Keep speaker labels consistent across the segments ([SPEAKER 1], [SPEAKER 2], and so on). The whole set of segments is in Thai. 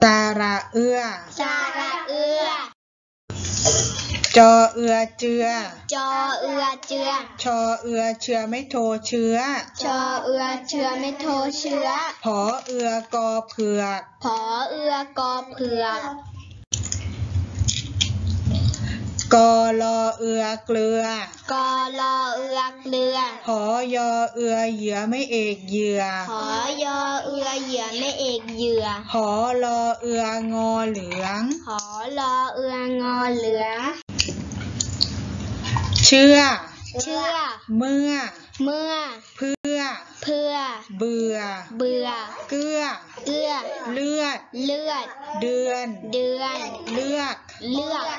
[SPEAKER 1] สระเอื้อ
[SPEAKER 2] สระเอื้อ
[SPEAKER 1] จอเอือเจือ
[SPEAKER 2] จอเอือเจือ
[SPEAKER 1] ชอเอือเชื้อไม่โทเชื้อ
[SPEAKER 2] ชอเอือเชื้อไม่โทเชื้อ
[SPEAKER 1] ผอเอือกอเผือก
[SPEAKER 2] ผอเอือกอเผือก
[SPEAKER 1] กอลอเอือเกลือก
[SPEAKER 2] อลอเอือเกลือ
[SPEAKER 1] หอยอเอือเหยื่อไม่เอกเหยื่อ
[SPEAKER 2] หอยอเอือเหยื่อไม่เอกเหยื่อ
[SPEAKER 1] หอลอเอืองอเหลือง
[SPEAKER 2] หอลอเอืองอเหลือง
[SPEAKER 1] เชื่อ
[SPEAKER 2] เชื่อ
[SPEAKER 1] เมื่อ
[SPEAKER 2] เมื่อ
[SPEAKER 1] เพื่อ
[SPEAKER 2] เพื่อ
[SPEAKER 1] เบื่อ
[SPEAKER 2] เบื่อ
[SPEAKER 1] เกื้อ
[SPEAKER 2] เกื้อ
[SPEAKER 1] เลือด
[SPEAKER 2] เลือด
[SPEAKER 1] เดือน
[SPEAKER 2] เดือน
[SPEAKER 1] เลือก
[SPEAKER 2] เลือก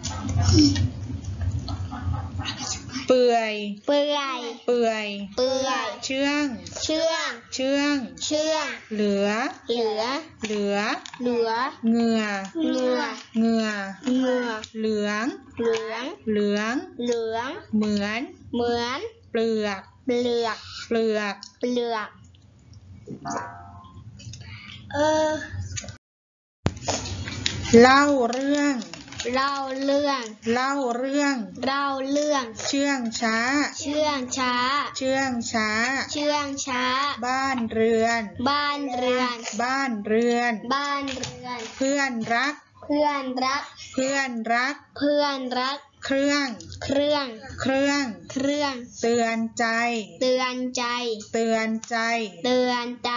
[SPEAKER 1] เปื่อย
[SPEAKER 2] เปื่อย
[SPEAKER 1] เปื่อย
[SPEAKER 2] เปื่อย
[SPEAKER 1] เชื่อง
[SPEAKER 2] เชื่อง
[SPEAKER 1] เชื่อง
[SPEAKER 2] เชื่อง
[SPEAKER 1] เหลือ
[SPEAKER 2] เหลือ
[SPEAKER 1] เหลือ
[SPEAKER 2] เหลือ
[SPEAKER 1] เหงื่อ
[SPEAKER 2] เหงื่อ
[SPEAKER 1] เหงื่อ
[SPEAKER 2] เหงื่อ
[SPEAKER 1] เหลือง
[SPEAKER 2] เหลือง
[SPEAKER 1] เหลือง
[SPEAKER 2] เหลือง
[SPEAKER 1] เหมือน
[SPEAKER 2] เหมือน
[SPEAKER 1] เปลือก
[SPEAKER 2] เปลือก
[SPEAKER 1] เปลือก
[SPEAKER 2] เปลือก
[SPEAKER 1] เล่าเรื่อง
[SPEAKER 2] เล่าเรื่อง
[SPEAKER 1] เล่าเรื่อง
[SPEAKER 2] เล่าเรื่อง
[SPEAKER 1] เชื่องช้า
[SPEAKER 2] เชื่องช้า
[SPEAKER 1] เชื่องช้า
[SPEAKER 2] เชื่องช้า
[SPEAKER 1] บ้านเรือน
[SPEAKER 2] บ้านเรือน
[SPEAKER 1] บ้านเรือน
[SPEAKER 2] บ้านเรือน
[SPEAKER 1] เพื่อนรัก
[SPEAKER 2] เพื่อนรัก
[SPEAKER 1] เพื่อนรัก
[SPEAKER 2] เพื่อนรัก
[SPEAKER 1] เครื่อง
[SPEAKER 2] เครื่อง
[SPEAKER 1] เครื่อง
[SPEAKER 2] เครื่อง
[SPEAKER 1] เตือนใจ
[SPEAKER 2] เตือนใจ
[SPEAKER 1] เตือนใจ
[SPEAKER 2] เตือนใจ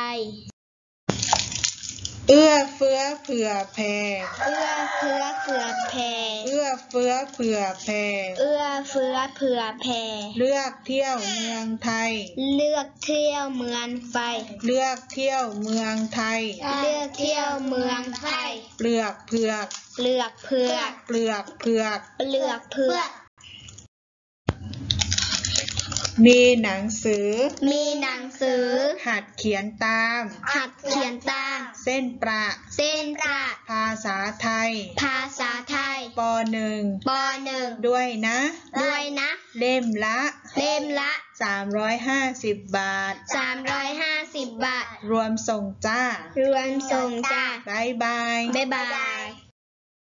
[SPEAKER 1] เอื้อเฟื้อเผื่อแผ่
[SPEAKER 2] เอื้อเฟื้อเผื่อแผ่
[SPEAKER 1] เอื้อเฟื้อเผื่อแผ่
[SPEAKER 2] เอื้อเฟื้อเผื่อแผ่
[SPEAKER 1] เลือกเที่ยวเมืองไทย
[SPEAKER 2] เลือกเที่ยวเมืองไฟ
[SPEAKER 1] เลือกเที่ยวเมืองไทย
[SPEAKER 2] เลือกเที่ยวเมืองไทย
[SPEAKER 1] เปลือกเผือก
[SPEAKER 2] เปลือกเผือก
[SPEAKER 1] เปลือกเผือก
[SPEAKER 2] เปลือกเผือก
[SPEAKER 1] มีหนังสือ
[SPEAKER 2] มีหนังสือ
[SPEAKER 1] หัดเขียนตาม
[SPEAKER 2] หัดเขียนตาม
[SPEAKER 1] เส้นประ
[SPEAKER 2] เส้นประ
[SPEAKER 1] ภาษาไทย
[SPEAKER 2] ภาษาไทย
[SPEAKER 1] ป.1
[SPEAKER 2] ป.1
[SPEAKER 1] ด้วยนะ
[SPEAKER 2] ด้วยนะ
[SPEAKER 1] เล่มละ
[SPEAKER 2] เล่มละ
[SPEAKER 1] 350 บาท
[SPEAKER 2] 350 บาท
[SPEAKER 1] รวมส่งจ้า
[SPEAKER 2] รวมส่งจ้า
[SPEAKER 1] บ๊ายบาย
[SPEAKER 2] บ๊ายบาย